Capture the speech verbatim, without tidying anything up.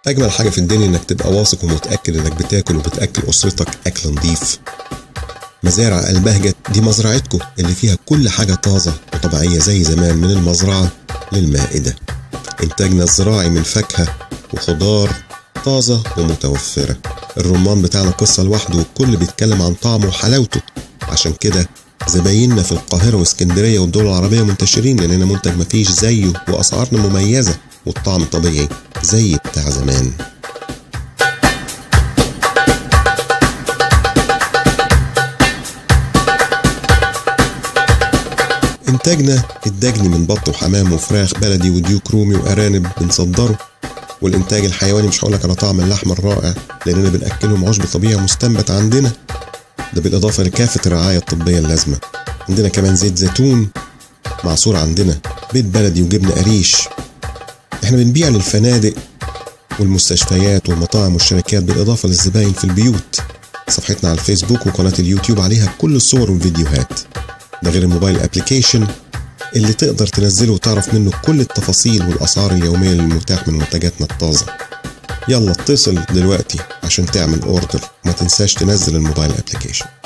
أجمل حاجة في الدنيا إنك تبقى واثق ومتأكد إنك بتاكل وبتأكل أسرتك أكل نضيف. مزارع البهجت دي مزرعتكم اللي فيها كل حاجة طازة وطبيعية زي زمان، من المزرعة للمائدة. إنتاجنا الزراعي من فاكهة وخضار طازة ومتوفرة. الرمان بتاعنا قصة لوحده والكل بيتكلم عن طعمه وحلاوته، عشان كده زبايننا في القاهرة واسكندرية والدول العربية منتشرين، لأننا منتج مفيش زيه وأسعارنا مميزة والطعم طبيعي زي بتاع زمان. إنتاجنا الدجني من بط وحمام وفراخ بلدي وديوك رومي وأرانب بنصدره، والإنتاج الحيواني مش هقولك على طعم اللحم الرائع لأننا بنأكلهم عشب طبيعي مستنبت عندنا، ده بالإضافة لكافة الرعاية الطبية اللازمة. عندنا كمان زيت زيتون معصور، عندنا بيض بلدي وجبنة قريش. احنا بنبيع للفنادق والمستشفيات والمطاعم والشركات بالإضافة للزباين في البيوت. صفحتنا على الفيسبوك وقناة اليوتيوب عليها كل الصور والفيديوهات، ده غير الموبايل ابليكيشن اللي تقدر تنزله وتعرف منه كل التفاصيل والأسعار اليومية المتاح من منتجاتنا الطازة. يلا اتصل دلوقتي عشان تعمل اوردر، ما تنساش تنزل الموبايل ابليكيشن.